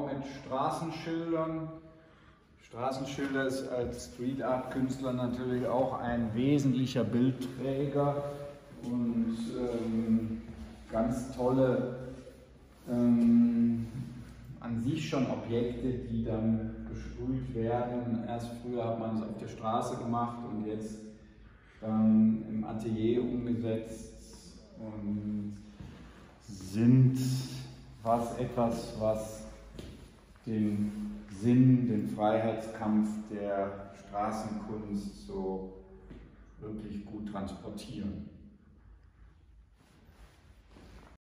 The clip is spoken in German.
auch mit Straßenschildern. Straßenschilder ist als Street Art Künstler natürlich auch ein wesentlicher Bildträger und ganz tolle an sich schon Objekte, die dann gesprüht werden. Erst früher hat man es auf der Straße gemacht und jetzt dann im Atelier umgesetzt und sind etwas, was den Sinn, den Freiheitskampf der Straßenkunst so wirklich gut transportieren.